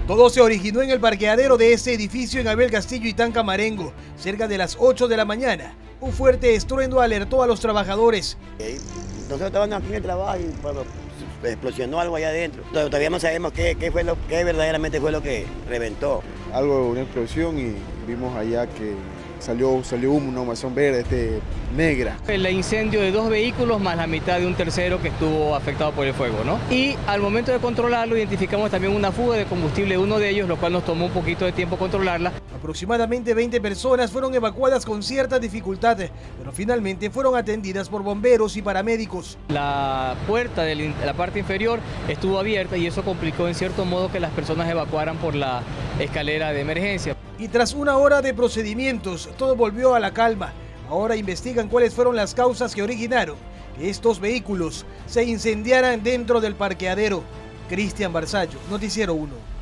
Todo se originó en el parqueadero de ese edificio en Abel Castillo y Tancamarengo, cerca de las 8 de la mañana. Un fuerte estruendo alertó a los trabajadores. Nosotros estábamos aquí en el trabajo y bueno, explosionó algo allá adentro. Todavía no sabemos qué verdaderamente fue lo que reventó. Algo, una explosión, y vimos allá que salió humo, una humazón verde, negra. El incendio de 2 vehículos más la mitad de un tercero que estuvo afectado por el fuego, ¿no? Y al momento de controlarlo identificamos también una fuga de combustible de uno de ellos, lo cual nos tomó un poquito de tiempo controlarla. Aproximadamente 20 personas fueron evacuadas con cierta dificultad, pero finalmente fueron atendidas por bomberos y paramédicos. La puerta de la parte inferior estuvo abierta y eso complicó en cierto modo que las personas evacuaran por la escalera de emergencia. Y tras una hora de procedimientos, todo volvió a la calma. Ahora investigan cuáles fueron las causas que originaron que estos vehículos se incendiaran dentro del parqueadero. Cristian Barzallo, Noticiero 1.